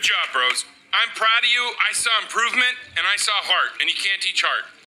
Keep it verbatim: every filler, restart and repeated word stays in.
Good job, bros. I'm proud of you. I saw improvement, and I saw heart, and you can't teach heart.